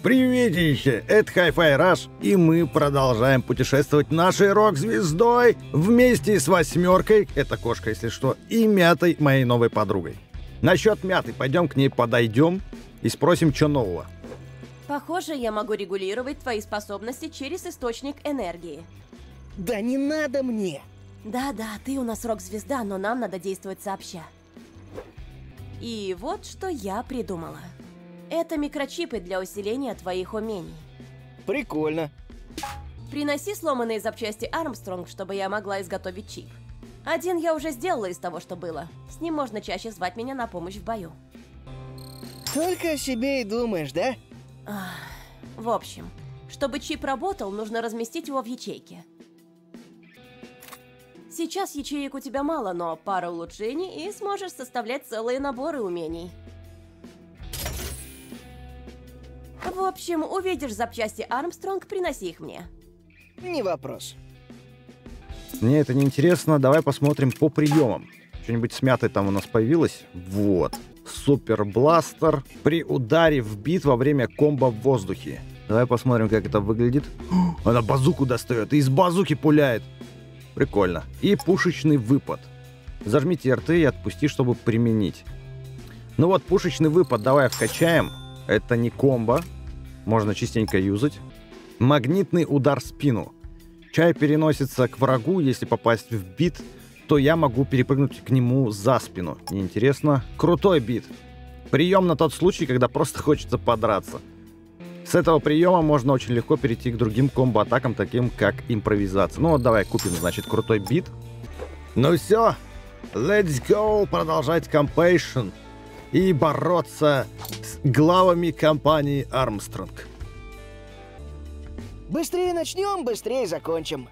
Приветище, это Hi-Fi Rush, и мы продолжаем путешествовать нашей рок-звездой вместе с Восьмеркой, это кошка, если что, и Мятой, моей новой подругой. Насчет Мяты, пойдем к ней подойдем и спросим, что нового. Похоже, я могу регулировать твои способности через источник энергии. Да не надо мне! Да-да, ты у нас рок-звезда, но нам надо действовать сообща. И вот что я придумала. Это микрочипы для усиления твоих умений. Прикольно. Приноси сломанные запчасти Армстронг, чтобы я могла изготовить чип. Один я уже сделала из того, что было. С ним можно чаще звать меня на помощь в бою. Только о себе и думаешь, да? В общем, чтобы чип работал, нужно разместить его в ячейке. Сейчас ячеек у тебя мало, но пара улучшений, и сможешь составлять целые наборы умений. В общем, увидишь запчасти Армстронг, приноси их мне. Не вопрос. Мне это не интересно, давай посмотрим по приемам. Что-нибудь с Мятой там у нас появилось? Вот. Супер бластер при ударе в бит во время комбо в воздухе. Давай посмотрим, как это выглядит. Она базуку достает и из базуки пуляет. Прикольно. И пушечный выпад. Зажмите РТ и отпусти, чтобы применить. Ну вот, пушечный выпад давай вкачаем. Это не комбо. Можно частенько юзать. Магнитный удар в спину. Чай переносится к врагу, если попасть в бит, то я могу перепрыгнуть к нему за спину. Неинтересно. Крутой бит. Прием на тот случай, когда просто хочется подраться. С этого приема можно очень легко перейти к другим комбо-атакам, таким как импровизация. Ну вот давай купим, значит, крутой бит. Ну все, let's go, продолжать компейшн и бороться с главами компании Армстронг. Быстрее начнем, быстрее закончим.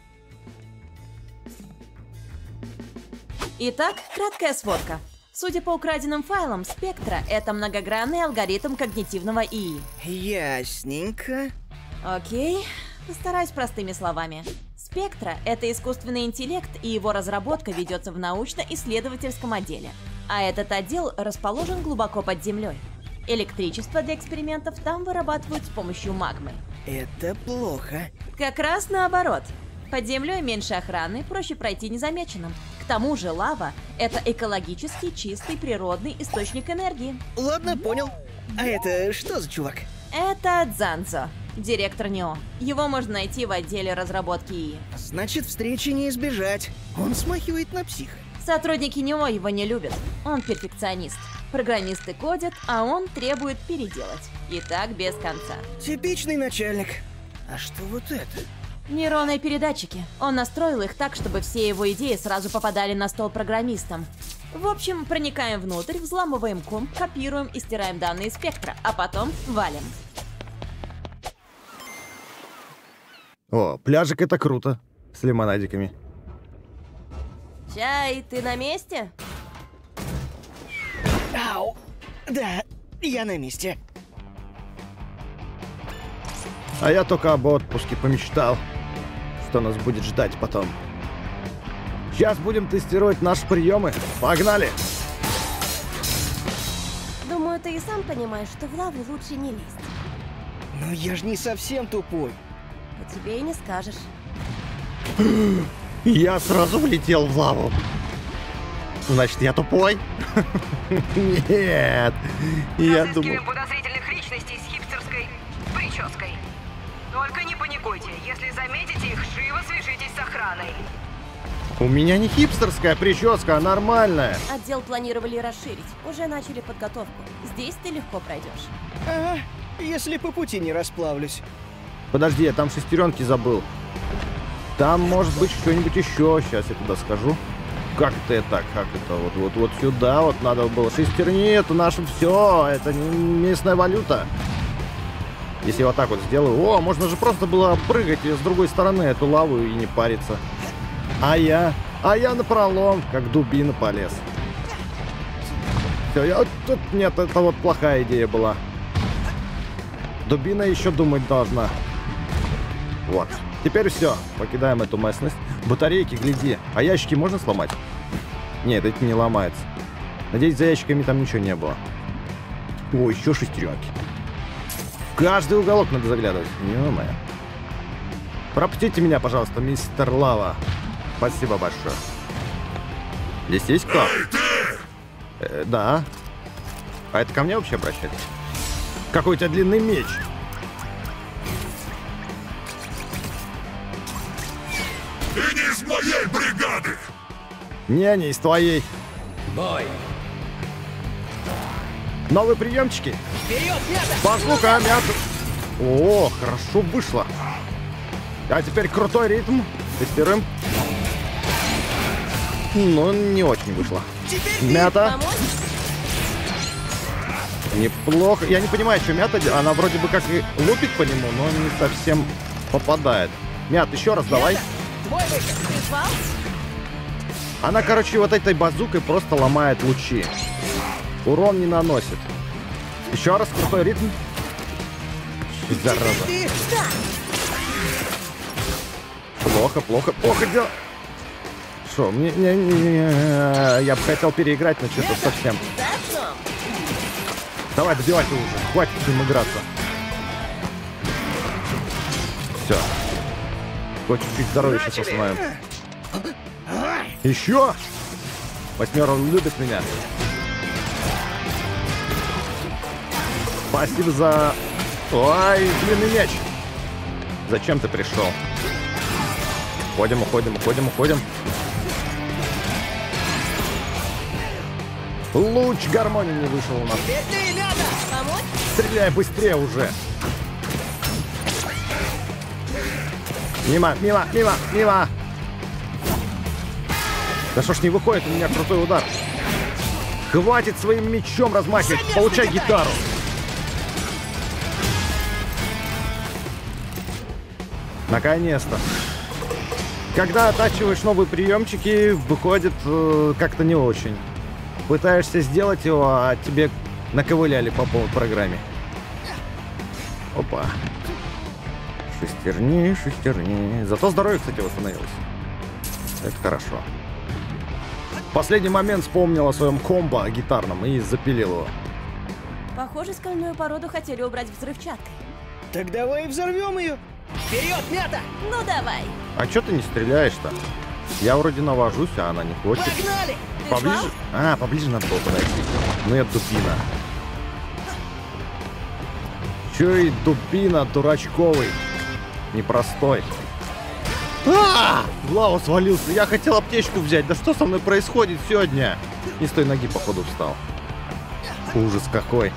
Итак, краткая сводка. Судя по украденным файлам, Спектра — это многогранный алгоритм когнитивного ИИ. Ясненько. Окей, постараюсь простыми словами. Спектра — это искусственный интеллект, и его разработка ведется в научно-исследовательском отделе. А этот отдел расположен глубоко под землей. Электричество для экспериментов там вырабатывают с помощью магмы. Это плохо. Как раз наоборот. Под землей меньше охраны, проще пройти незамеченным. К тому же лава — это экологически чистый природный источник энергии. Ладно, понял. А это что за чувак? Это Дзанцо, директор НИО. Его можно найти в отделе разработки ИИ. Значит, встречи не избежать. Он смахивает на психа. Сотрудники НИО его не любят. Он перфекционист. Программисты кодят, а он требует переделать. И так без конца. Типичный начальник. А что вот это? Нейронные передатчики. Он настроил их так, чтобы все его идеи сразу попадали на стол программистам. В общем, проникаем внутрь, взламываем комп, копируем и стираем данные Спектра, а потом валим. О, пляжик — это круто. С лимонадиками. Чай, ты на месте? Ау! Да, я на месте. А я только об отпуске помечтал, что нас будет ждать потом. Сейчас будем тестировать наши приемы. Погнали! Думаю, ты и сам понимаешь, что в лаву лучше не лезть. Но я же не совсем тупой. По тебе и не скажешь. Я сразу влетел в лаву. Значит, я тупой? Нет. Я думал... Разыскиваем подозрительных личностей с хипстерской прической. Только не паникуйте. Если заметите их, живо свяжитесь с охраной. У меня не хипстерская прическа, а нормальная. Отдел планировали расширить. Уже начали подготовку. Здесь ты легко пройдешь. Ага, если по пути не расплавлюсь. Подожди, я там шестеренки забыл. Там может быть что-нибудь еще. Сейчас я туда скажу. Как это так? Как это? Вот сюда вот надо было. Шестерни — это наше все. Это не местная валюта. Если я вот так вот сделаю... О, можно же просто было прыгать с другой стороны эту лаву и не париться. А я напролом, как дубина, полез. Все, нет, это вот плохая идея была. Дубина еще думать должна. Вот. Теперь все. Покидаем эту местность. Батарейки, гляди. А ящики можно сломать? Нет, это не ломается. Надеюсь, за ящиками там ничего не было. О, еще шестеренки. В каждый уголок надо заглядывать. Ё-моё. Пропустите меня, пожалуйста, мистер Лава. Спасибо большое. Здесь есть кто? Да. А это ко мне вообще обращались? Какой у тебя длинный меч. Ты не из моей бригады! Не из твоей. Бой! Новые приемчики. Вперед, мята! Базука, мята. О, хорошо вышло. А теперь крутой ритм. Тестируем. Ну, не очень вышло. Мята. Помочь? Неплохо. Я не понимаю, что мята. Она вроде бы как и лупит по нему, но не совсем попадает. Мят, еще раз давай. Твой выход! Призвал? Она, короче, вот этой базукой просто ломает лучи. Урон не наносит. Еще раз крутой ритм. Зараза. Ты! Плохо дело. Шо, я бы хотел переиграть, но что-то совсем. Заодно. Давай, добивайте уже. Хватит с ним играться. Все. Хоть чуть-чуть здоровья сейчас восстановим. Еще! Восьмерка любит меня. Спасибо за... Ой, длинный мяч. Зачем ты пришел? Уходим. Луч гармонии не вышел у нас. Теперь ты, мята! Помочь? Стреляй быстрее уже. Мимо. Да что ж не выходит у меня крутой удар. Хватит своим мечом размахивать. Получай гитару. Наконец-то. Когда оттачиваешь новые приемчики, выходит как-то не очень. Пытаешься сделать его, а тебе наковыляли по полной программе. Опа. Шестерни. Зато здоровье, кстати, восстановилось. Это хорошо. В последний момент вспомнил о своем комбо гитарном и запилил его. Похоже, скальную породу хотели убрать взрывчаткой. Так давай взорвем ее! Вперед, мята! Ну давай. А чё ты не стреляешь-то? Я вроде навожусь, а она не хочет. Погнали! Поближе? А, поближе надо было подойти. Ну я дубина. Чё и дубина дурачковый. Непростой. В лаву свалился. Я хотел аптечку взять. Да что со мной происходит сегодня? Не с той ноги, походу, встал. Ужас какой.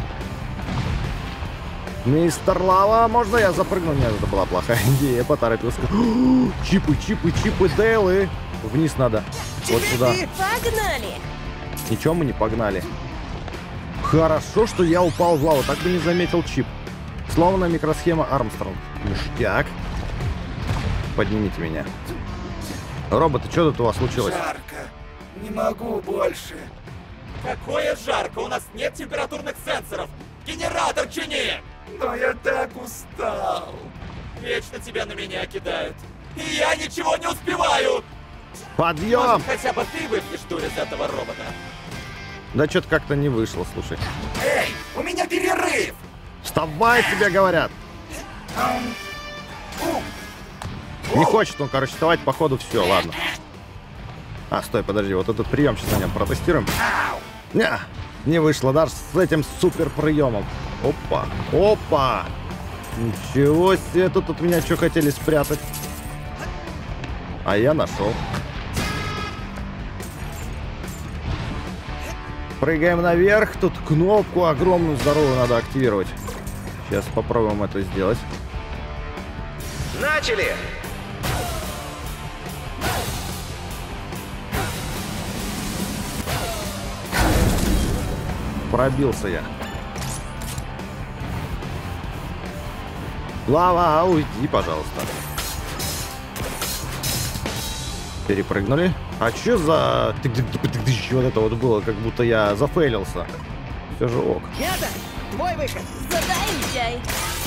Мистер Лава, можно я запрыгну? Нет, это была плохая идея. Я поторопился. Чипы, Дейлы. Вниз надо. Вот сюда. Погнали. Ничего мы не погнали. Хорошо, что я упал в лаву. Так бы не заметил чип. Словно микросхема Армстронг. Ништяк. Поднимите меня. Роботы, что тут у вас случилось? Жарко. Не могу больше. Какое жарко! У нас нет температурных сенсоров! Генератор чини! Но я так устал. Вечно тебя на меня кидают. И я ничего не успеваю! Подъем! Может, хотя бы ты выпьешь дурь из этого робота? Да что-то как-то не вышло, слушай. Эй, у меня перерыв! Вставай, тебе говорят! Не хочет он, короче, вставать, походу, все, ладно. А, стой, подожди, вот этот прием сейчас на нем протестируем. Не вышло, даже с этим супер приемом. Опа! Ничего себе, тут от меня что хотели спрятать. А я нашел. Прыгаем наверх, тут кнопку огромную, здоровую надо активировать. Сейчас попробуем это сделать. Начали! Пробился я. Лава, уйди, пожалуйста. Перепрыгнули. А что за... Вот это вот было, как будто я зафейлился. Все же ок. Мята! Твой выход! Заезжай.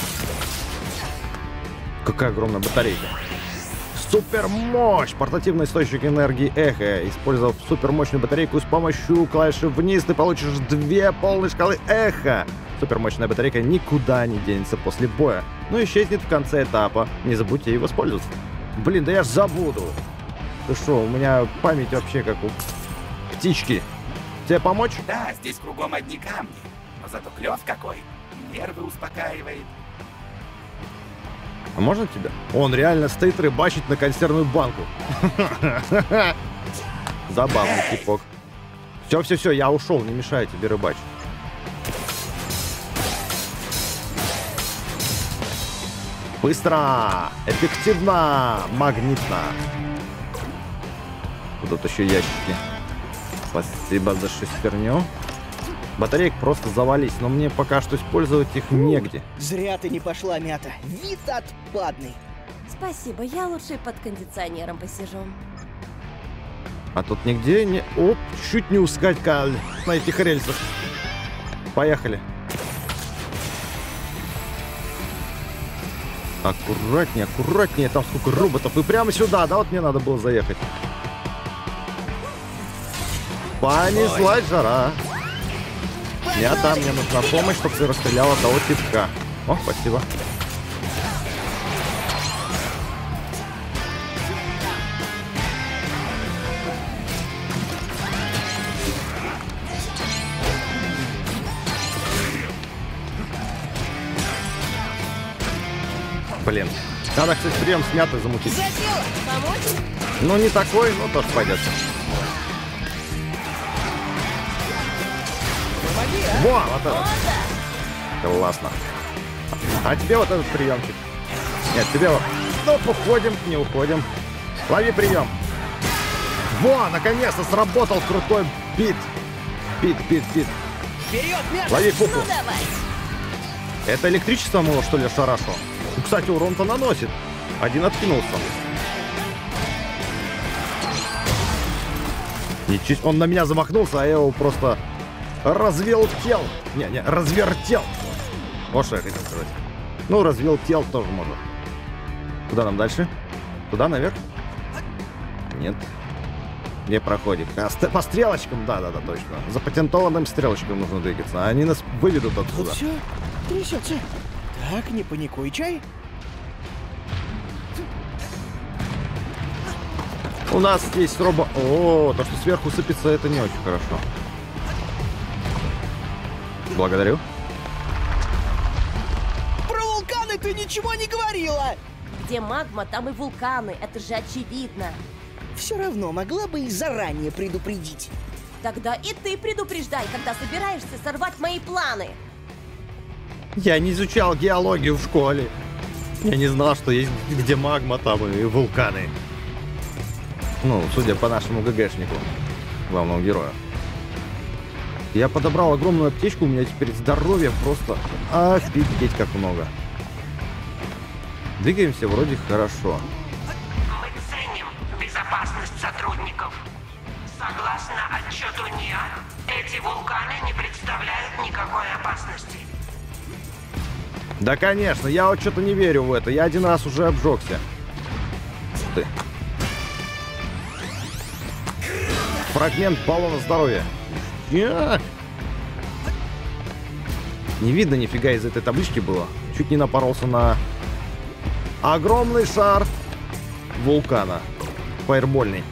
Какая огромная батарейка. Супер мощь! Портативный источник энергии эхо. Использовав супермощную батарейку с помощью клавиши вниз, ты получишь 2 полные шкалы эхо. Супермощная батарейка никуда не денется после боя, но исчезнет в конце этапа. Не забудьте ей воспользоваться. Блин, да я ж забуду. Ты что, у меня память вообще как у птички. Тебе помочь? Да, здесь кругом одни камни. Но зато клёв какой. Нервы успокаивает. А можно тебя? Он реально стоит рыбачить на консервную банку. Забавный типок. Все, я ушел, не мешаю тебе рыбачить. Быстро, эффективно, магнитно. Тут еще ящики. Спасибо за шестерню. Батареек просто завались, но мне пока что использовать их негде. Зря ты не пошла, Мята. Вид отпадный. Спасибо, я лучше под кондиционером посижу. А тут нигде не... Оп, чуть не ускакали на этих рельсах. Поехали. Аккуратнее, аккуратнее. Там сколько роботов. И прямо сюда, да? Вот мне надо было заехать. Понеслась жара. Мне нужна помощь, чтобы ты расстреляла того типка. О, спасибо. Блин. Надо, кстати, прием с мятой замутить. Помочь? Ну, не такой, но тоже пойдет. Во, вот это. Классно. А тебе вот этот приемчик. Нет, тебе вот. Стоп, уходим, не уходим. Лови прием. Во, наконец-то сработал крутой бит. Бит. Вперед, Мята! Лови куку. Ну давай. Это электричество было, что ли, шарашу? Ну, кстати, урон-то наносит. Один откинулся. Ничего, он на меня замахнулся, а я его просто развелтел. Не, развертел. Вот что я хотел сказать. Ну, развелтел тоже можно. Куда нам дальше? Туда, наверх? Нет. Не проходит. По стрелочкам, да, точно. Запатентованным стрелочкам нужно двигаться. Они нас выведут Вот отсюда. все трясется. Так, не паникуй, чай. У нас есть робо... О, то, что сверху сыпется, это не очень хорошо. Благодарю. Про вулканы ты ничего не говорила! Где магма, там и вулканы, это же очевидно. Все равно могла бы и заранее предупредить. Тогда и ты предупреждай, когда собираешься сорвать мои планы. Я не изучал геологию в школе. Я не знал, что есть где магма, там и вулканы. Ну, судя по нашему ГГшнику, главному герою. Я подобрал огромную аптечку, у меня теперь здоровья просто офигеть как много. Двигаемся вроде хорошо. Мы ценим безопасность сотрудников. Согласно отчету НИА, эти вулканы не представляют никакой опасности. Да, конечно, я вот что-то не верю в это. Я один раз уже обжегся. Ты. Фрагмент баллона здоровья. Не видно нифига из этой таблички было. Чуть не напоролся на огромный шар вулкана. Фаербольный.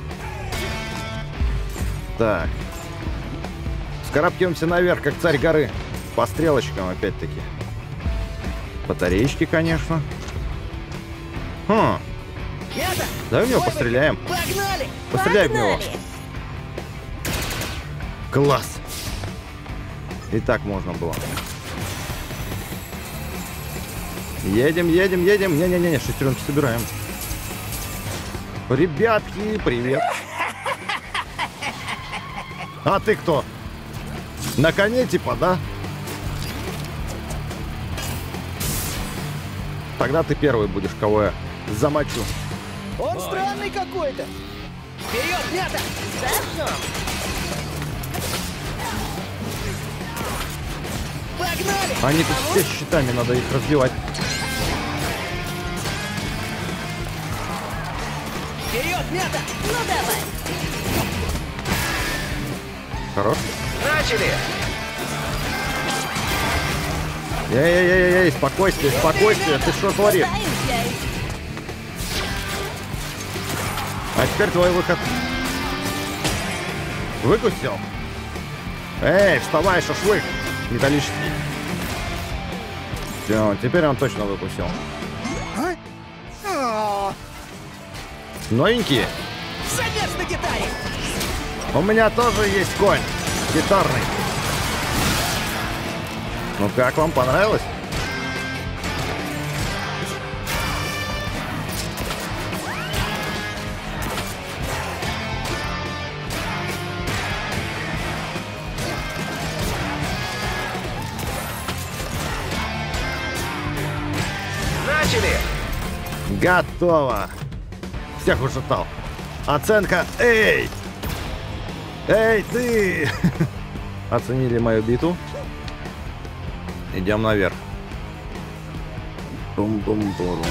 Так. Вскарабкиваемся наверх, как царь горы. По стрелочкам, опять-таки. Батареечки, конечно. Мята! Давай в него ой, постреляем. Погнали! Постреляй в него. Погнали! Класс. И так можно было. Едем. Не-не-не, шестеренки собираем. Ребятки, привет. А ты кто? На коне типа, да? Тогда ты первый будешь, кого я замочу. Он странный какой-то. Вперед, Мята! Зажжем! Погнали! Они тут все щитами, надо их разбивать. Вперед, Мята! Ну давай! Хорош? Начали! Эй, спокойствие, спокойствие, ты что творишь? А теперь твой выход. Выкусил? Эй, вставай, шашлык металлический. Все, теперь он точно выкусил. Новенькие? Замес на гитаре! У меня тоже есть конь. Гитарный. Ну как, вам понравилось? Начали! Готово. Всех ушатал. Оценка. Эй! Эй, ты! Оценили мою биту. Идем наверх. Бум-бум-бум-бум.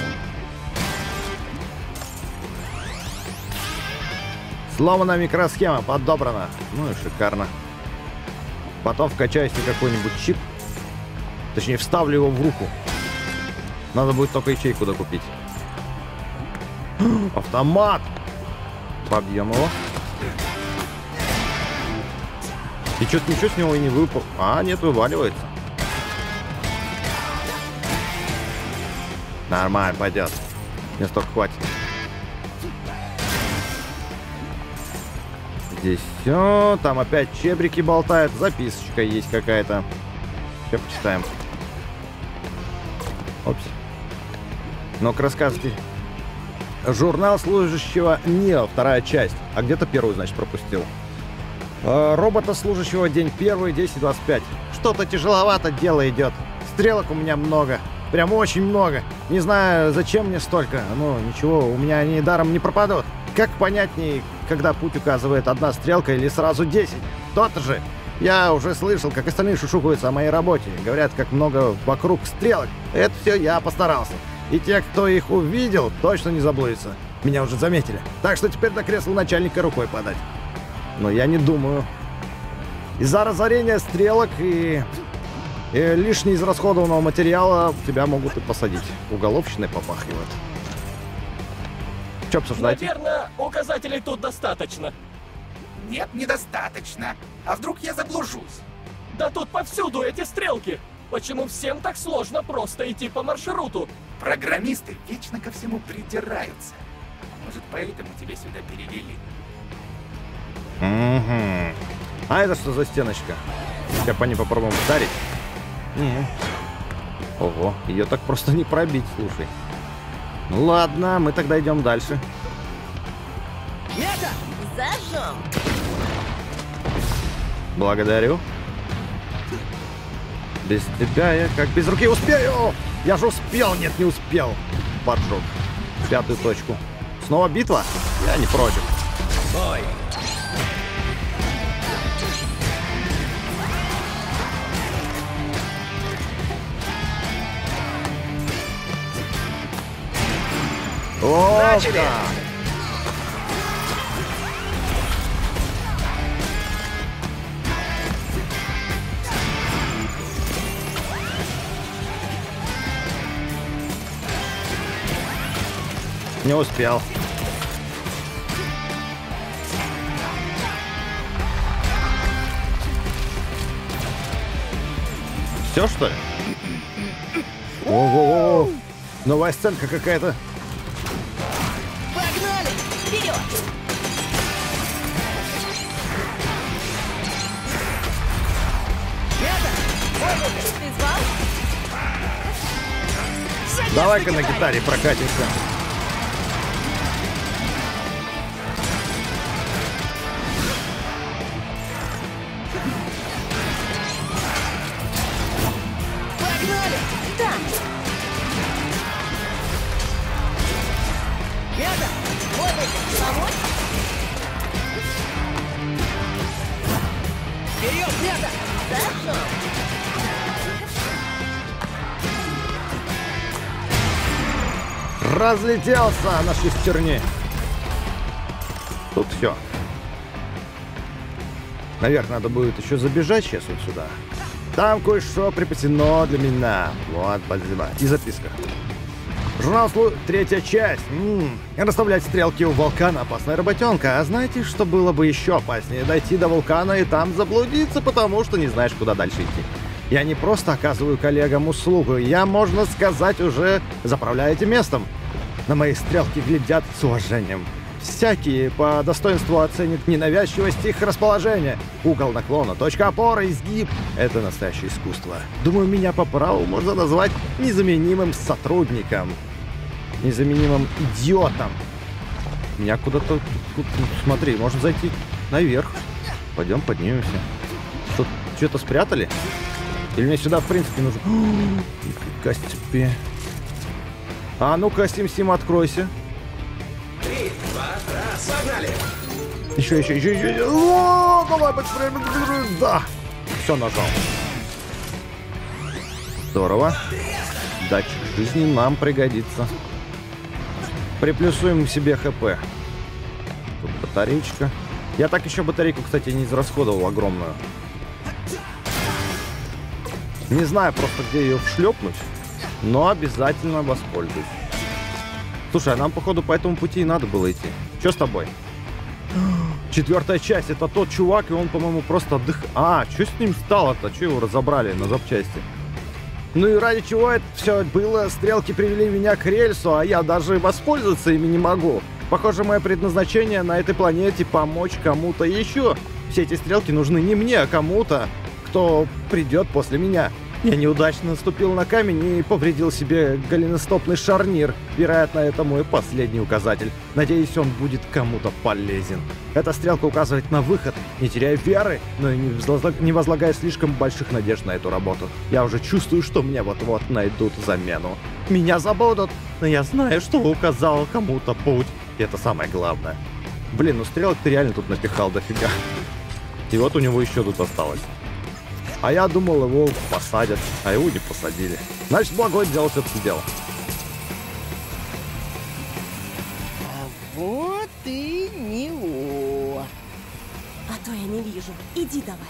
Сломана микросхема, подобрана. Ну и шикарно. Потом вкачаю себе какой-нибудь чип. Точнее, вставлю его в руку. Надо будет только ячейку докупить. Автомат! Побьем его. И что-то ничего с него и не выпал. А, нет, вываливается. Нормально, пойдет. Мне столько хватит. Здесь все. Там опять чебрики болтают. Записочка есть какая-то. Сейчас почитаем. Опс. Ну-ка, рассказывайте. Журнал служащего НИО, вторая часть. А где-то первую, значит, пропустил. Робота служащего, день 1, 10:25. Что-то тяжеловато дело идет. Стрелок у меня много. Прям очень много. Не знаю, зачем мне столько. Но ничего, у меня они даром не пропадут. Как понятнее, когда путь указывает одна стрелка или сразу 10? Тот же. Я уже слышал, как остальные шушукаются о моей работе. Говорят, как много вокруг стрелок. Это все я постарался. И те, кто их увидел, точно не заблудятся. Меня уже заметили. Так что теперь до кресла начальника рукой подать. Но я не думаю. Из-за разорения стрелок и лишне израсходованного материала тебя могут и посадить. Уголовщиной попахивает. Что обсуждать? Наверное, указателей тут достаточно. Нет, недостаточно. А вдруг я заблужусь? Да тут повсюду эти стрелки. Почему всем так сложно просто идти по маршруту? Программисты вечно ко всему придираются. Может, поэтому тебя сюда перевели? Угу. А это что за стеночка? Сейчас по ней попробуем ударить. Ого, ее так просто не пробить, слушай. Ну ладно, мы тогда идем дальше. Это! Зажжем. Благодарю. Без тебя я как без руки успею! Я же успел! Нет, не успел! Поджег. 5-ю точку. Снова битва? Я не против. Бой! О, Начали! да. Не успел. Все, что ли? Ого-го! Новая сценка какая-то. Погнали! Вперед! Ты звал? Давай-ка на гитаре прокатимся. Погнали! Да. Это! Вот это! Помочь? Вперед, Нета! Зажжем. Разлетелся на шестерни. Тут все. Наверх надо будет еще забежать сейчас вот сюда. Там кое-что припасено для меня. Вот, спасибо. И записка. Журнал третья часть. Расставлять стрелки у вулкана — опасная работенка. А знаете, что было бы еще опаснее? Дойти до вулкана и там заблудиться, потому что не знаешь, куда дальше идти. Я не просто оказываю коллегам услугу, я, можно сказать, уже заправляю этим местом. На мои стрелки глядят с уважением. Всякие по достоинству оценят ненавязчивость их расположения. Угол наклона, точка опоры, изгиб — это настоящее искусство. Думаю, меня по праву можно назвать незаменимым сотрудником. Незаменимым идиотом. Меня куда-то... Смотри, можно зайти наверх. Пойдем поднимемся. Что-то спрятали? Или мне сюда, в принципе, нужно... Нифига себе. А ну-ка, Сим-Сим, откройся. 3, 2, раз, погнали! Еще. О, давай быстрее. Да. Все, нажал. Здорово. Датчик жизни нам пригодится. Приплюсуем себе ХП. Тут батареечка. Я так еще батарейку, кстати, не израсходовал огромную. Не знаю просто, где ее вшлепнуть, но обязательно воспользуюсь. Слушай, а нам, походу, по этому пути и надо было идти. Что с тобой? 4-я часть. Это тот чувак, и он, по-моему, просто отдыхает. А, что с ним стало-то? Что его разобрали на запчасти? Ну и ради чего это все было? Стрелки привели меня к рельсу, а я даже воспользоваться ими не могу. Похоже, мое предназначение на этой планете — помочь кому-то еще. Все эти стрелки нужны не мне, а кому-то, кто придет после меня. Я неудачно наступил на камень и повредил себе голеностопный шарнир. Вероятно, это мой последний указатель. Надеюсь, он будет кому-то полезен. Эта стрелка указывает на выход, не теряя веры, но и не возлагая слишком больших надежд на эту работу. Я уже чувствую, что мне вот-вот найдут замену. Меня забудут, но я знаю, что указал кому-то путь. И это самое главное. Блин, ну стрелок ты реально тут напихал дофига. И вот у него еще тут осталось. А я думал, его посадят, а его не посадили. Значит, благое дело все-таки делал. А вот и него. А то я не вижу. Иди давай.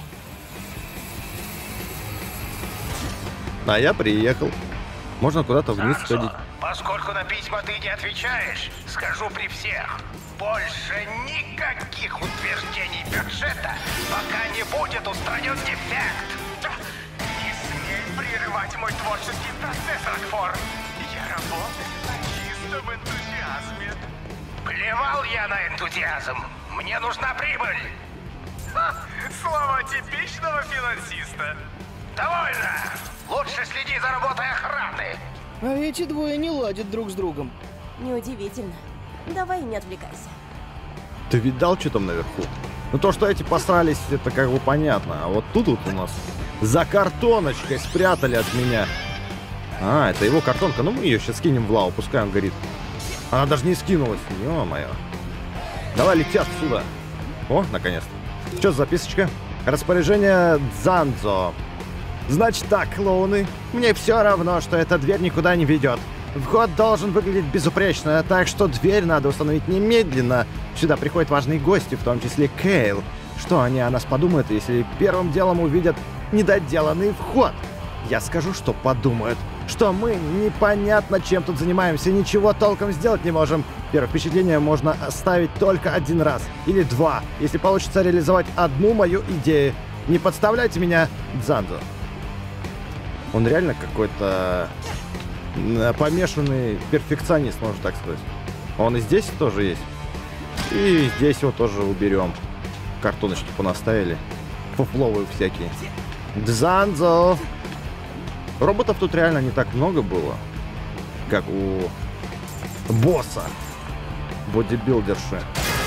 А я приехал. Можно куда-то вниз сходить. Поскольку на письма ты не отвечаешь, скажу при всех. Больше никаких утверждений бюджета, пока не будет устранен дефект. Не смей прерывать мой творческий процесс, Рокфор. Я работаю чисто в энтузиазме. Плевал я на энтузиазм. Мне нужна прибыль. Слова типичного финансиста. Довольно. Лучше следи за работой охраны. А эти двое не ладят друг с другом. Неудивительно. Давай не отвлекайся. Ты видал, что там наверху? Ну то, что эти посрались, это как бы понятно. А вот тут вот у нас за картоночкой спрятали от меня. А, это его картонка. Ну мы ее сейчас скинем в лаву, пускай он горит. Она даже не скинулась. Ё-моё. Давай лети отсюда. О, наконец-то. Что за записочка? Распоряжение Дзанзо. Значит так, клоуны. Мне все равно, что эта дверь никуда не ведет. Вход должен выглядеть безупречно, так что дверь надо установить немедленно. Сюда приходят важные гости, в том числе Кейл. Что они о нас подумают, если первым делом увидят недоделанный вход? Я скажу, что подумают. Что мы непонятно чем тут занимаемся, ничего толком сделать не можем. Первое впечатление можно оставить только один раз. Или два, если получится реализовать одну мою идею. Не подставляйте меня, Дзанзо. Он реально какой-то помешанный перфекционист, можно так сказать. Он и здесь тоже есть. И здесь его тоже уберем. Картоночки понаставили. Фуфловые всякие. Дзанзо! Роботов тут реально не так много было, как у босса. Бодибилдерши.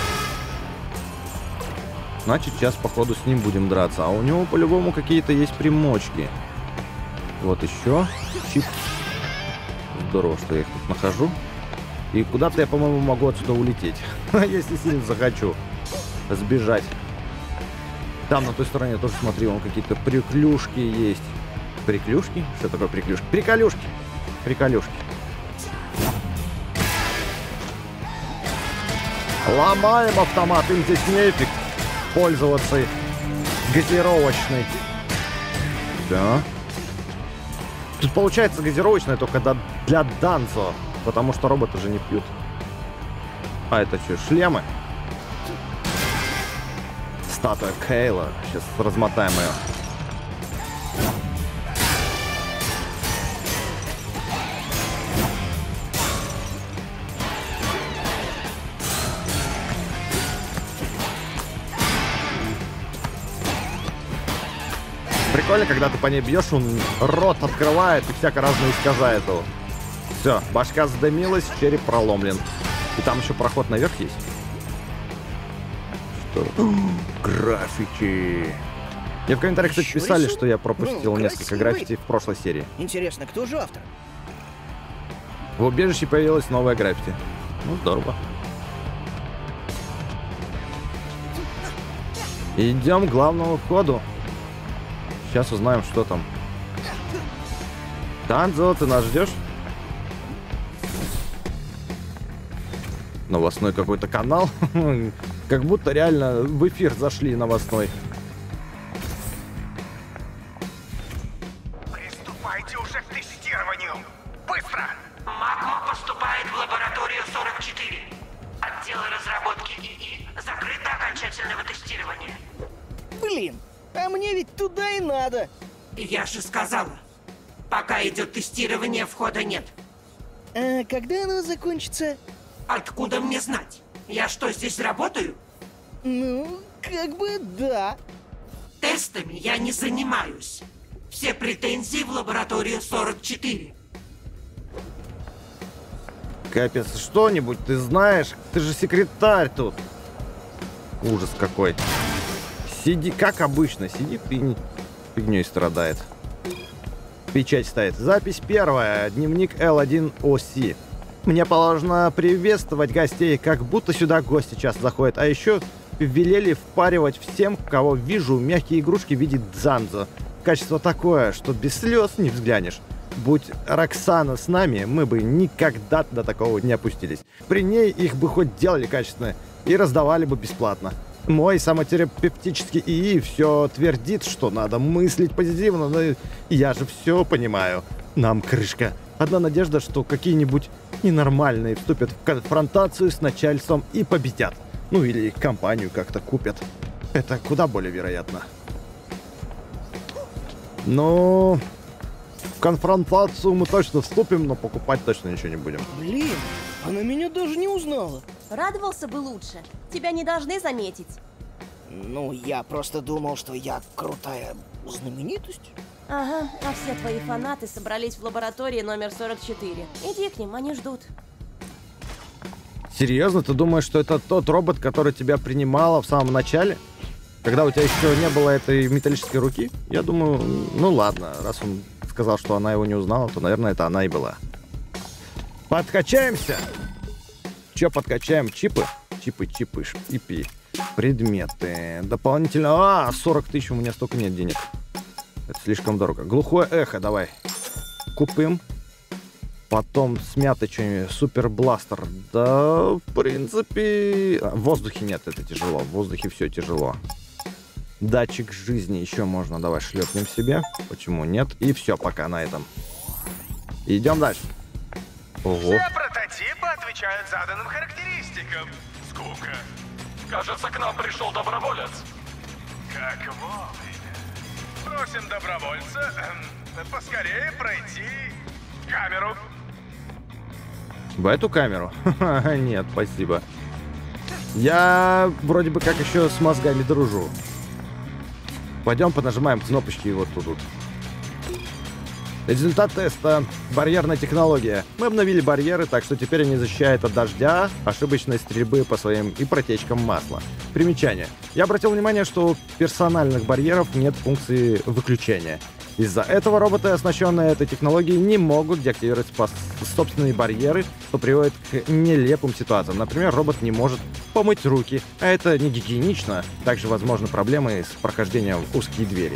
Значит, сейчас, походу, с ним будем драться. А у него, по-любому, какие-то есть примочки. Вот еще. Чип. Здорово, что я их тут нахожу. И куда-то я, по-моему, могу отсюда улететь. Если сильно захочу. Сбежать. Там, на той стороне, тоже смотри, вон какие-то приклюшки есть. Приклюшки? Что такое приклюшки? Приколюшки. Приколюшки. Ломаем автомат. Им здесь нефиг пользоваться газировочной. Все. Тут получается газировочное только для Данзо, потому что роботы же не пьют. А это что, шлемы? Статуя Кейла. Сейчас размотаем ее. Прикольно, когда ты по ней бьешь, он рот открывает и всяко разное искажает его. Все, башка задымилась, череп проломлен. И там еще проход наверх есть. Что? Граффити. Мне в комментариях, кстати, писали, что я пропустил несколько граффити в прошлой серии. Интересно, кто же автор? В убежище появилась новая граффити. Ну, здорово. Идем к главному входу. Сейчас узнаем, что там. Данзо, ты нас ждешь? Новостной какой-то канал. Как будто реально в эфир зашли новостной. Приступайте уже к тестированию! Быстро! Магма поступает в лабораторию 44. Отдел разработки ИИ закрыт до окончательного тестирования. Блин, а мне ведь туда и надо. Я же сказала, пока идет тестирование, входа нет. А когда оно закончится? Откуда мне знать? Я что, здесь работаю? Ну, как бы да. Тестами я не занимаюсь. Все претензии в лабораторию 44. Капец, что-нибудь ты знаешь? Ты же секретарь тут. Ужас какой. Сиди, как обычно, сидит и фигней страдает. Печать стоит. Запись первая. Дневник L1OC. Мне положено приветствовать гостей, как будто сюда гость сейчас заходит. А еще велели впаривать всем, кого вижу, мягкие игрушки в виде Данзо. Качество такое, что без слез не взглянешь. Будь Роксана с нами, мы бы никогда до такого не опустились. При ней их бы хоть делали качественно и раздавали бы бесплатно. Мой самотерапевтический ИИ все твердит, что надо мыслить позитивно, но я же все понимаю. Нам крышка. Одна надежда, что какие-нибудь ненормальные вступят в конфронтацию с начальством и победят. Ну или компанию как-то купят. Это куда более вероятно. Ну, в конфронтацию мы точно вступим, но покупать точно ничего не будем. Блин, она меня даже не узнала. Радовался бы лучше. Тебя не должны заметить. Ну, я просто думал, что я крутая знаменитость. Ага, а все твои фанаты собрались в лаборатории номер 44. Иди к ним, они ждут. Серьезно? Ты думаешь, что это тот робот, который тебя принимала в самом начале? Когда у тебя еще не было этой металлической руки? Я думаю, ну ладно, раз он сказал, что она его не узнала, то, наверное, это она и была. Подкачаемся! Че подкачаем? Чипы? Чипы, шипи. Предметы. Дополнительно... 40 тысяч, у меня столько нет денег. Это слишком дорого. Глухое эхо, давай. Купим. Потом смятый что-нибудь. Супер бластер. Да, в принципе... В воздухе нет, это тяжело. В воздухе все тяжело. Датчик жизни еще можно. Давай шлепнем себе. Почему нет? И все, пока на этом. Идем дальше. Ого. Все прототипы отвечают заданным характеристикам. Скука. Кажется, к нам пришел доброволец. Как вовремя. Просим добровольца поскорее пройти камеру. В эту камеру? Нет, спасибо. Я вроде бы как еще с мозгами дружу. Пойдем понажимаем кнопочки вот тут. Результат теста. Барьерная технология. Мы обновили барьеры, так что теперь они защищают от дождя, ошибочной стрельбы по своим и протечкам масла. Примечание. Я обратил внимание, что у персональных барьеров нет функции выключения. Из-за этого роботы, оснащенные этой технологией, не могут деактивировать собственные барьеры, что приводит к нелепым ситуациям. Например, робот не может помыть руки, а это не гигиенично. Также возможны проблемы с прохождением в узкие двери.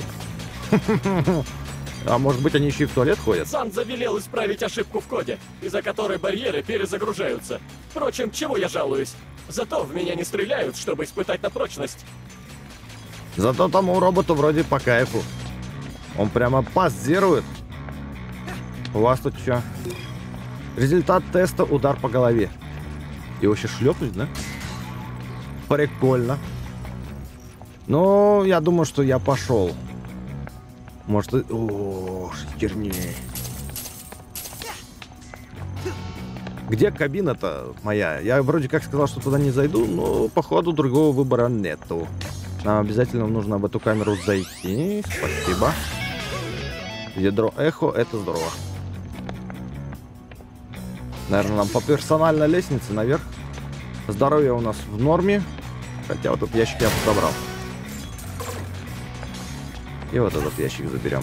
А может быть, они еще и в туалет ходят? Санза велел исправить ошибку в коде, из-за которой барьеры перезагружаются. Впрочем, чего я жалуюсь? Зато в меня не стреляют, чтобы испытать на прочность. Зато тому роботу вроде по кайфу. Он прямо позирует. У вас тут что? Результат теста: удар по голове. Его сейчас шлепнуть, да? Прикольно. Ну, я думаю, что я пошел. Может, о, шестерней. Где кабина-то моя? Я вроде как сказал, что туда не зайду, но походу другого выбора нету. Нам обязательно нужно в эту камеру зайти. Спасибо. Ядро эхо, это здорово. Наверное, нам по персональной лестнице наверх. Здоровье у нас в норме. Хотя вот этот ящик я забрал. И вот этот ящик заберем.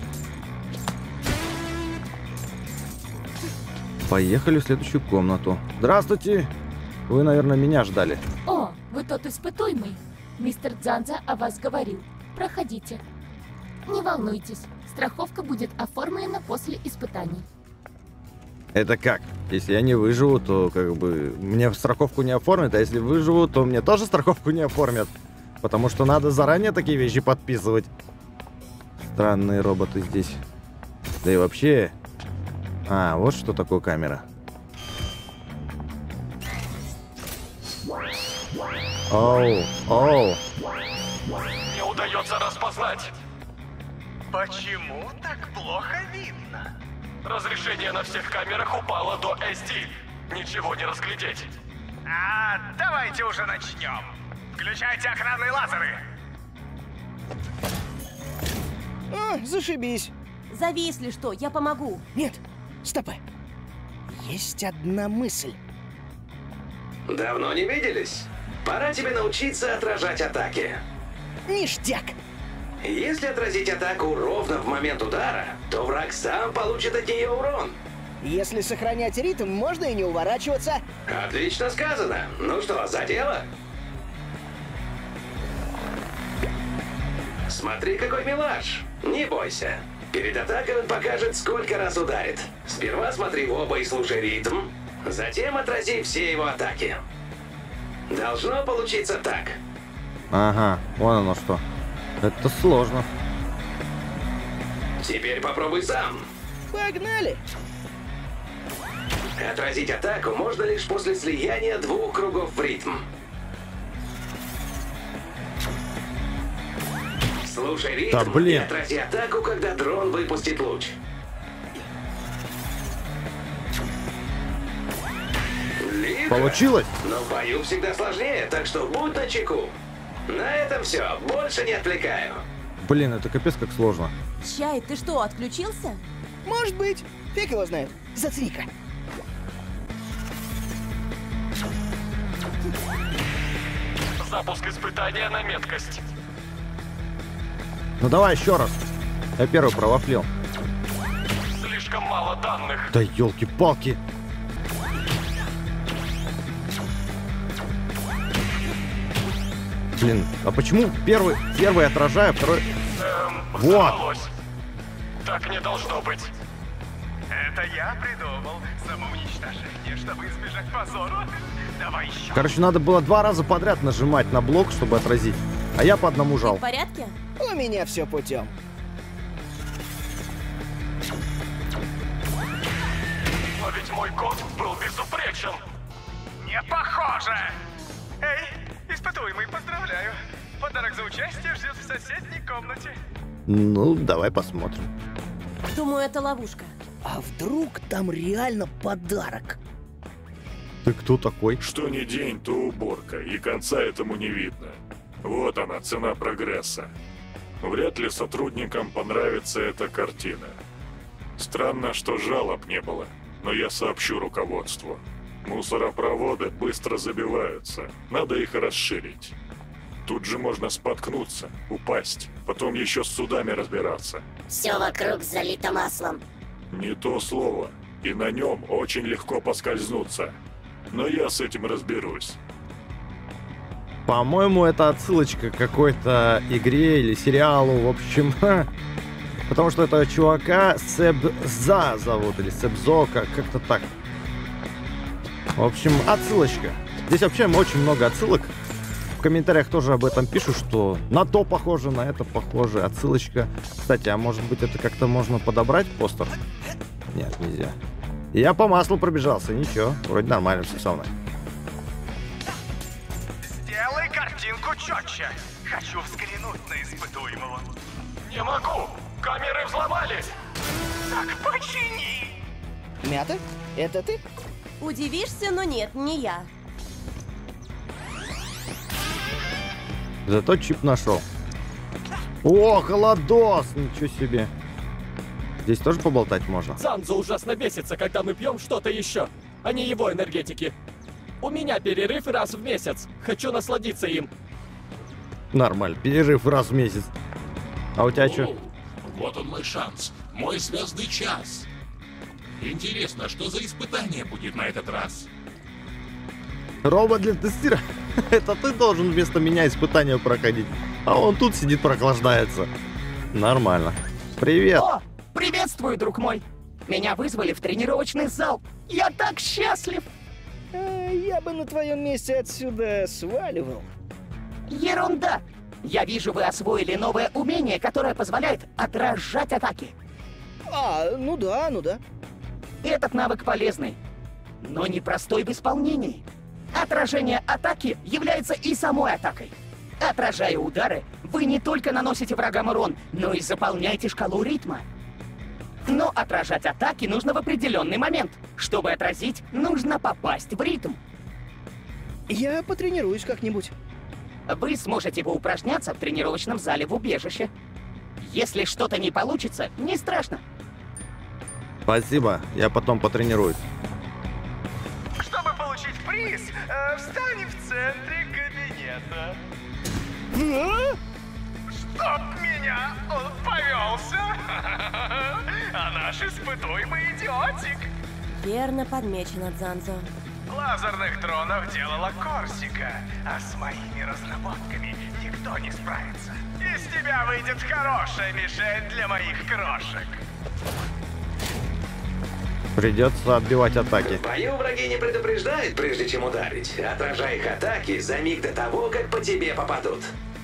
Поехали в следующую комнату. Здравствуйте! Вы, наверное, меня ждали. О, вы тот испытуемый. Мистер Дзанза о вас говорил. Проходите. Не волнуйтесь, страховка будет оформлена после испытаний. Это как? Если я не выживу, то как бы мне страховку не оформят, а если выживу, то мне тоже страховку не оформят. Потому что надо заранее такие вещи подписывать. Странные роботы здесь. Да и вообще... А, вот что такое камера. Оу, оу. Не удается распознать. Почему так плохо видно? Разрешение на всех камерах упало до SD. Ничего не разглядеть. Давайте уже начнем. Включайте охранные лазеры. Зашибись. Зови, если что, я помогу. Нет, стоп. Есть одна мысль. Давно не виделись? Пора тебе научиться отражать атаки. Ништяк. Если отразить атаку ровно в момент удара, то враг сам получит от нее урон. Если сохранять ритм, можно и не уворачиваться. Отлично сказано. Ну что, за дело? Смотри, какой милаш. Не бойся. Перед атакой он покажет, сколько раз ударит. Сперва смотри в оба и слушай ритм. Затем отрази все его атаки. Должно получиться так. Ага, вон оно что. Это сложно. Теперь попробуй сам. Погнали. Отразить атаку можно лишь после слияния двух кругов в ритм. Слушай ритм и отрази атаку, когда дрон выпустит луч. Лихо. Получилось? Но в бою всегда сложнее, так что будь начеку. На этом все. Больше не отвлекаю. Блин, это капец как сложно. Чай, ты что, отключился? Может быть. Фиг его знает. Заткни-ка. Запуск испытания на меткость. Ну давай еще раз. Я первый провафлил. Слишком мало данных. Да елки-палки. Блин, а почему первый отражаю, второй... Вот. Взорвалось. Так не должно быть. Это я придумал самоуничтожение, чтобы избежать позора. Давай еще. Короче, надо было 2 раза подряд нажимать на блок, чтобы отразить. А я по одному жал. Ты в порядке? У меня все путем. Но ведь мой код был безупречен. Не похоже. Эй, испытуемый, поздравляю. Подарок за участие ждет в соседней комнате. Ну, давай посмотрим. Думаю, это ловушка. А вдруг там реально подарок? Ты кто такой? Что ни день, то уборка, и конца этому не видно. Вот она, цена прогресса. Вряд ли сотрудникам понравится эта картина. Странно, что жалоб не было, но я сообщу руководству. Мусоропроводы быстро забиваются, надо их расширить. Тут же можно споткнуться, упасть, потом еще с судами разбираться. Все вокруг залито маслом. Не то слово, и на нем очень легко поскользнуться. Но я с этим разберусь. По-моему, это отсылочка к какой-то игре или сериалу, в общем. Потому что этого чувака Себза зовут, или Себзо, как-то так. В общем, отсылочка. Здесь вообще очень много отсылок. В комментариях тоже об этом пишут, что на то похоже, на это похоже. Отсылочка. Кстати, а может быть это как-то можно подобрать постер? Нет, нельзя. Я по маслу пробежался, ничего. Вроде нормально все со мной. Сделай картинку четче. Хочу взглянуть на испытуемого. Не могу! Камеры взломались! Так почини! Мята, это ты? Удивишься, но нет, не я. Зато чип нашел. О, холодос! Ничего себе. Здесь тоже поболтать можно? Дзанза ужасно бесится, когда мы пьем что-то еще, а не его энергетики. У меня перерыв раз в месяц. Хочу насладиться им. Нормально, перерыв раз в месяц. А у тебя что? Вот он мой шанс. Мой звездный час. Интересно, что за испытание будет на этот раз? Робот для тестирования. Это ты должен вместо меня испытания проходить. А он тут сидит, прохлаждается. Нормально. Привет. О, приветствую, друг мой. Меня вызвали в тренировочный зал. Я так счастлив. Я бы на твоем месте отсюда сваливал. Ерунда. Я вижу, вы освоили новое умение, которое позволяет отражать атаки. Ну да. Этот навык полезный, но непростой в исполнении. Отражение атаки является и самой атакой. Отражая удары, вы не только наносите врагам урон, но и заполняете шкалу ритма. Но отражать атаки нужно в определенный момент. Чтобы отразить, нужно попасть в ритм. Я потренируюсь как-нибудь. Вы сможете поупражняться в тренировочном зале в убежище. Если что-то не получится, не страшно. Спасибо, я потом потренируюсь. Чтобы получить приз, встань в центре кабинета. Чтоб меня он повелся. А наш испытуемый идиотик. Верно подмечено, Дзанзо. Лазерных дронов делала Корсика, а с моими разработками никто не справится. Из тебя выйдет хорошая мишень для моих крошек. Придется отбивать атаки. В бою враги не предупреждают, прежде чем ударить. Отражай их атаки за миг до того, как по тебе попадут.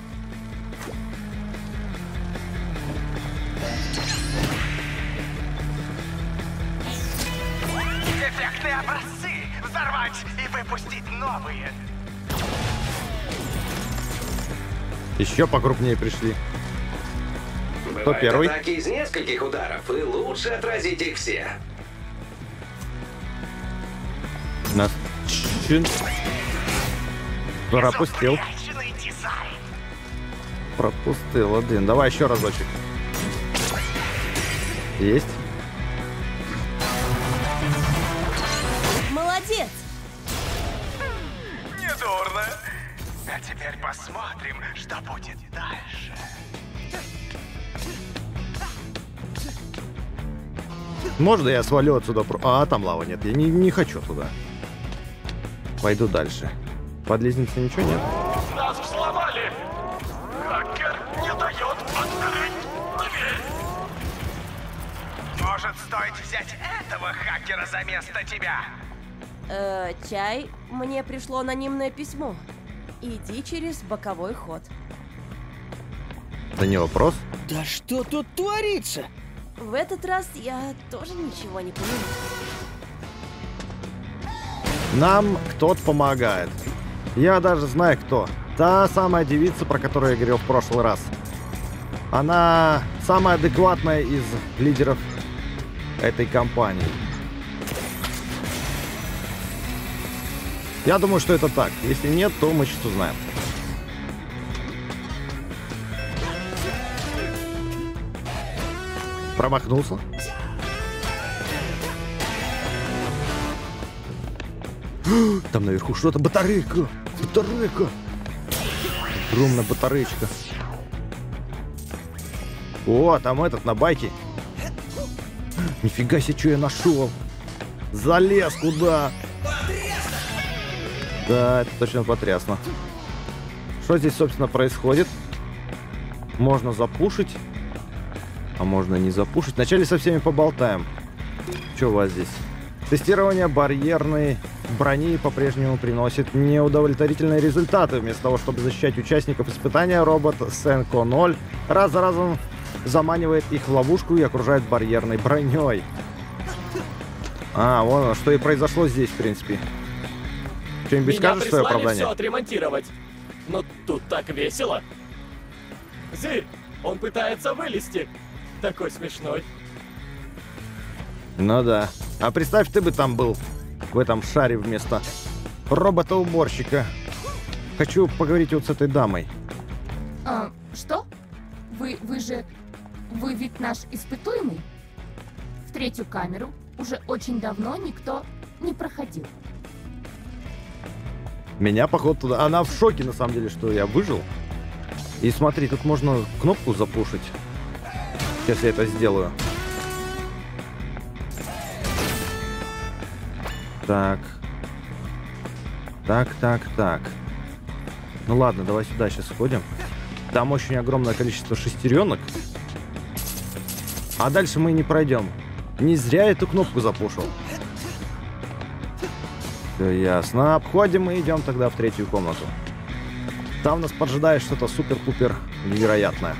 Дефектные образцы! Взорвать и выпустить новые! Еще покрупнее пришли. Кто Бывают первый? атаки из нескольких ударов, и лучше отразить их все. Нас... Пропустил. Пропустил один. Давай еще разочек. Есть. Молодец! Недурно. А теперь посмотрим, что будет дальше. Можно я свалю отсюда? А, там лава нет. Я не хочу туда. Пойду дальше. Под лестницей ничего нет? Нас взломали! Хакер не дает открыть дверь! Может, стоит взять этого хакера за место тебя? Чай, мне пришло анонимное письмо. Иди через боковой ход. Да не вопрос. Да что тут творится? В этот раз я тоже ничего не понимаю. Нам кто-то помогает. Я даже знаю кто. Та самая девица, про которую я говорил в прошлый раз. Она самая адекватная из лидеров этой компании. Я думаю, что это так. Если нет, то мы сейчас узнаем. Промахнулся. Там наверху что-то. Батарейка! Батарейка! Огромная батареечка. О, там этот на байке. Нифига себе, что я нашел. Залез куда? Да, это точно потрясно. Что здесь, собственно, происходит? Можно запушить. А можно не запушить. Вначале со всеми поболтаем. Что у вас здесь? Тестирование барьерной брони по-прежнему приносит неудовлетворительные результаты. Вместо того, чтобы защищать участников испытания, робот Сенко-0 раз за разом заманивает их в ловушку и окружает барьерной броней. Вон, что и произошло здесь, в принципе. Что-нибудь скажешь, свое оправдание? Все отремонтировать. Но тут так весело. Зырь, он пытается вылезти. Такой смешной. Ну да. А представь, ты бы там был в этом шаре вместо робота-уборщика. Хочу поговорить вот с этой дамой. Что? Вы ведь наш испытуемый? В третью камеру уже очень давно никто не проходил. Меня, походу, туда... Она в шоке, на самом деле, что я выжил. И смотри, тут можно кнопку запушить. Сейчас я это сделаю. Так. Так. Ну ладно, давай сюда сейчас сходим. Там очень огромное количество шестеренок. А дальше мы не пройдем. Не зря эту кнопку запушил. Все ясно. Обходим и идем тогда в третью комнату. Там нас поджидает что-то супер-пупер невероятное.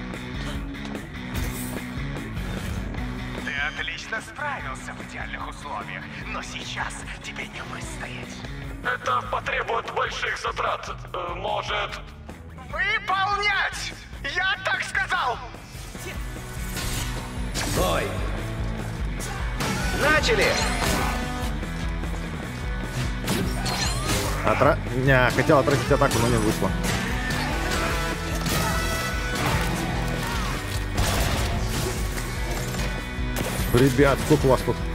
Ты отлично справился в идеальных условиях, но сейчас тебе не выстоять. Это потребует больших затрат. Может... Выполнять! Я так сказал! Бой! Начали! Хотел отразить атаку, но не вышло. Ребят, сколько у вас тут?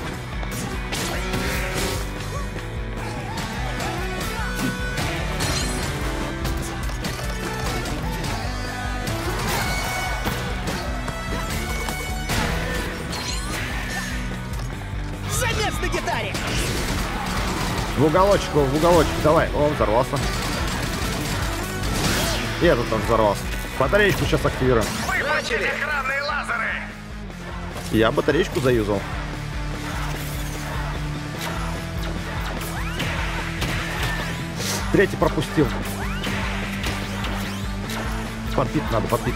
Замес на гитаре! В уголочек, давай. О, взорвался. И этот там взорвался. Батареечку сейчас активируем. Начали! Экранные лазеры! Я батареечку заюзал. Третий пропустил. Подбить надо, подбить.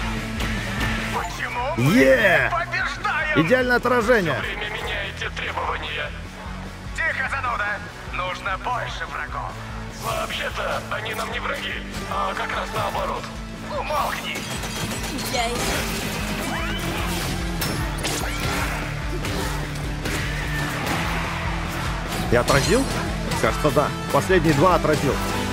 Почему мы побеждаем? Идеальное отражение. Время меняете требования. Тихо, зануда! Нужно больше врагов. Вообще-то, они нам не враги, а как раз наоборот. Умолкни! Я отразил? Кажется, да. Последние два отразил.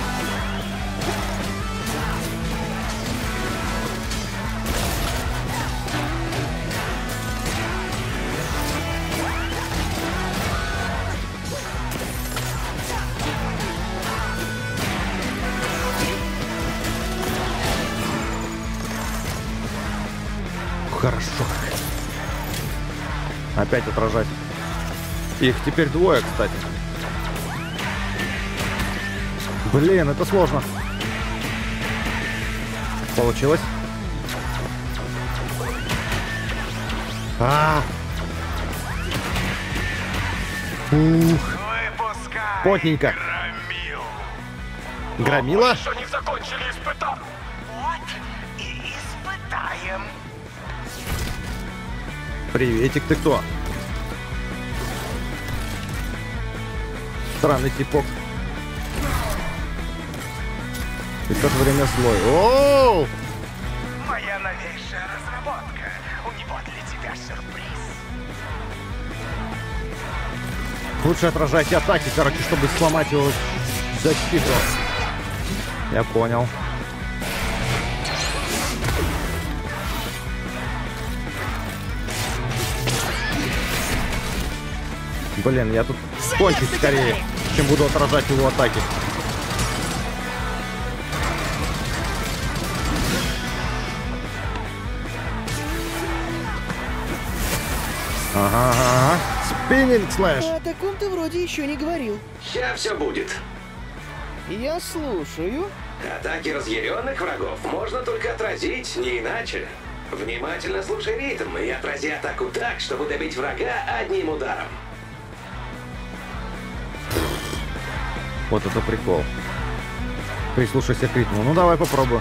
Хорошо. Опять отражать. Их теперь двое, кстати. Блин, это сложно. Получилось? Потненько. Громила? Еще не закончили испытать. Вот и испытаем. Приветик, ты кто? Странный типок. И в то же время злой. Оу! Моя новейшая разработка. У него для тебя сюрприз. Лучше отражайте атаки, короче, чтобы сломать его защиту. Я понял. Блин, я тут кончусь скорее, чем буду отражать его атаки. Ага. Спиннинг слэш. О таком ты вроде еще не говорил. Сейчас все будет. Я слушаю. Атаки разъяренных врагов можно только отразить, не иначе. Внимательно слушай ритм и отрази атаку так, чтобы добить врага одним ударом. Вот это прикол. Прислушайся к ритму. Ну, давай попробую.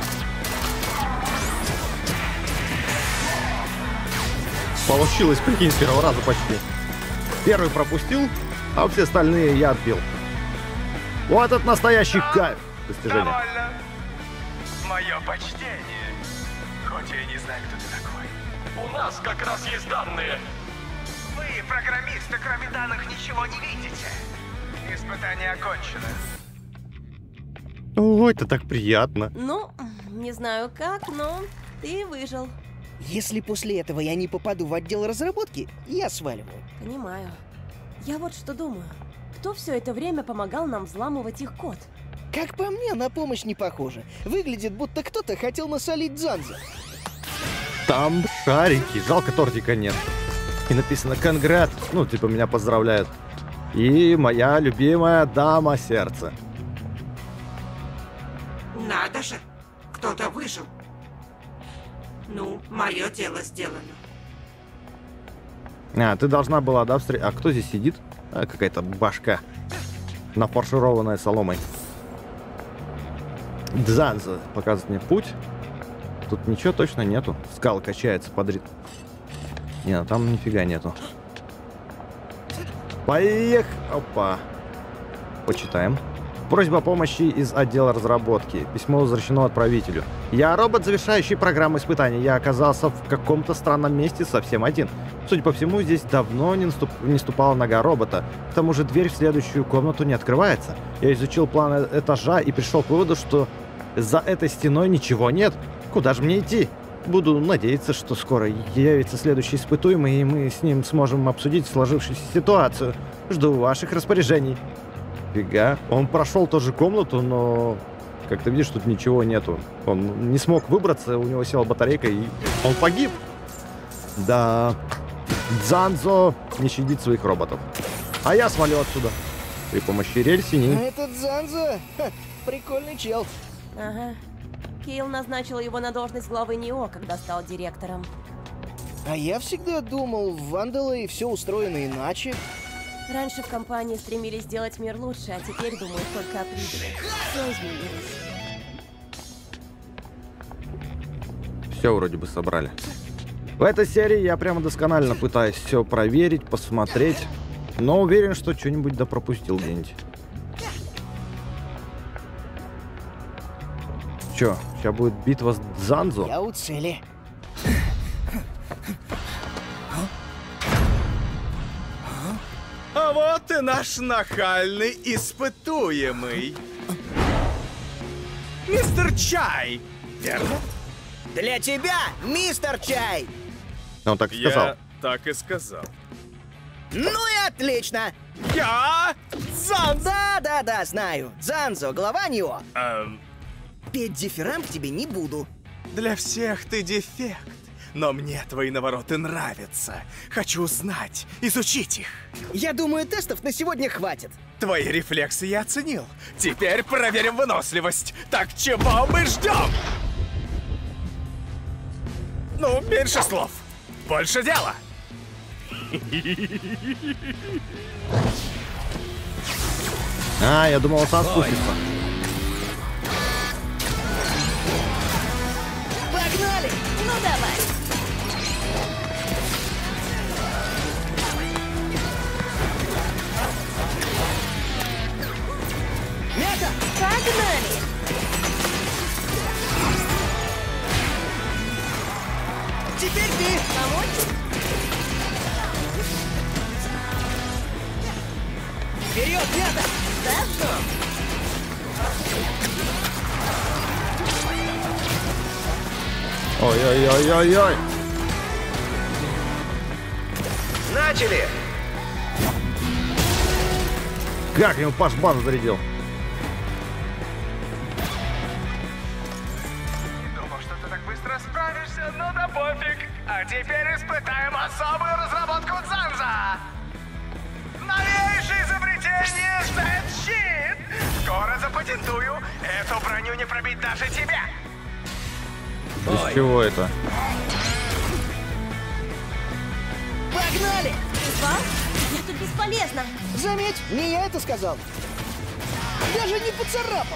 Получилось, прикинь, с первого раза почти. Первый пропустил, а все остальные я отбил. Вот это настоящий кайф. Достижение. Довольно. Мое почтение. Хоть я и не знаю, кто ты такой. У нас как раз есть данные. Вы, программисты, кроме данных ничего не видите. Испытание окончено. О, это так приятно. Ну, не знаю как, но ты выжил. Если после этого я не попаду в отдел разработки, я сваливаю. Понимаю. Я вот что думаю. Кто все это время помогал нам взламывать их код? Как по мне, на помощь не похоже. Выглядит, будто кто-то хотел насолить Дзанза. Там шарики. Жалко, тортика нет. И написано «Конграт». Ну, типа, меня поздравляют. И моя любимая дама сердца. Надо же, кто-то выжил. Ну, мое дело сделано. А, ты должна была, да, встретить... А кто здесь сидит? А, какая-то башка. Нафаршированная соломой. Дзанза показывает мне путь. Тут ничего точно нету. Скала качается под ритм. Не, ну там нифига нету. Поехали! Опа. Почитаем. Просьба о помощи из отдела разработки. Письмо возвращено отправителю. Я робот, завершающий программу испытаний. Я оказался в каком-то странном месте совсем один. Судя по всему, здесь давно не ступала нога робота. К тому же дверь в следующую комнату не открывается. Я изучил план этажа и пришел к выводу, что за этой стеной ничего нет. Куда же мне идти? Буду надеяться, что скоро явится следующий испытуемый, и мы с ним сможем обсудить сложившуюся ситуацию. Жду ваших распоряжений. Фига. Он прошел тоже комнату, но, как ты видишь, тут ничего нету. Он не смог выбраться, у него села батарейка, и он погиб. Да. Дзанзо не щадит своих роботов. А я свалю отсюда. При помощи рельсини. А этот Дзанзо? Ха, прикольный чел. Ага. Кейл назначил его на должность главы НИО, когда стал директором. А я всегда думал, в Вандале все устроено иначе. Раньше в компании стремились сделать мир лучше, а теперь думают только о прибыли. Все изменилось. Все вроде бы собрали. В этой серии я прямо досконально пытаюсь все проверить, посмотреть. Но уверен, что что-нибудь да пропустил где-нибудь. Че, сейчас будет битва с Дзанзо? Я у цели. А вот и наш нахальный испытуемый. Мистер Чай, верно? Для тебя, мистер Чай! Он так и сказал. Я так и сказал. Ну и отлично! Я Дзанзо! Да, знаю. Дзанзо, глава НИО. Петь дифирамб тебе не буду. Для всех ты дефект. Но мне твои навороты нравятся. Хочу знать, изучить их. Я думаю, тестов на сегодня хватит. Твои рефлексы я оценил. Теперь проверим выносливость. Так чего мы ждем? Ну, меньше слов. Больше дела. А, я думал, он отпустится. Погнали! Ну давай! Мята! Погнали! Теперь ты! Помочь? Вперед, Мята! Зажжем! Ой-ой-ой-ой-ой! Начали! Как ему паш-бан зарядил? Думал, что ты так быстро справишься, но да пофиг. А теперь испытаем особую разработку Дзанза. Новейшее изобретение Дэдщит. Скоро запатентую. Эту броню не пробить даже тебе. Из чего это? Погнали! Ва? Я тут бесполезна. Заметь, не я это сказал. Даже не поцарапал.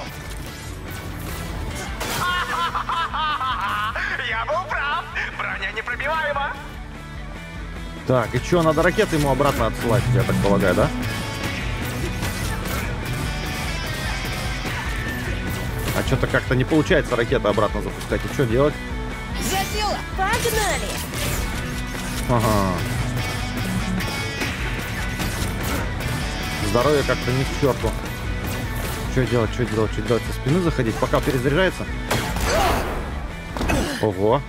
Я был прав. Броня непробиваема. Так, и что, надо ракеты ему обратно отсылать, я так полагаю, да? А что-то как-то не получается ракеты обратно запускать. И что делать? За дело! Погнали! Ага. Здоровье как-то не к черту. Что делать, что делать, что делать? Со спины заходить, пока перезаряжается? Ого.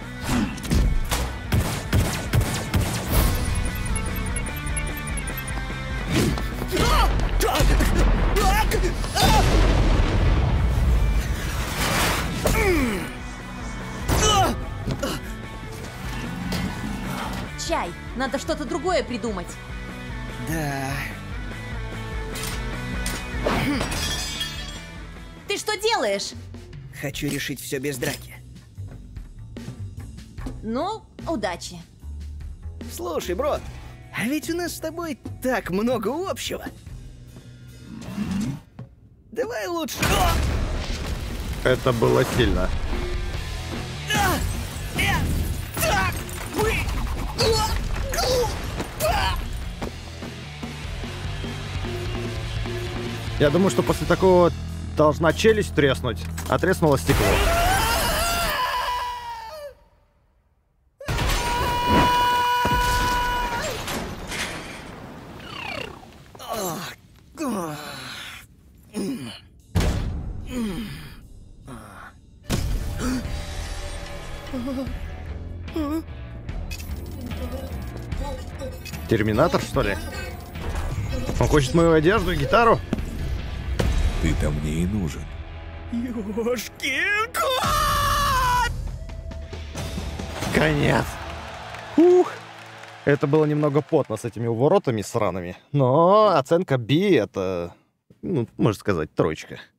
Чай, надо что-то другое придумать. Да. Ты что делаешь? Хочу решить все без драки. Ну, удачи. Слушай, бро, а ведь у нас с тобой так много общего. Давай лучше... Это было сильно. Я думаю, что после такого должна челюсть треснуть, а треснуло стекло. Терминатор, что ли? Он хочет мою одежду и гитару? Ты-то мне и нужен. Ёшкин кот! Конец. Ух. Это было немного потно с этими уворотами сраными. Но оценка B — это, ну, можно сказать, 3.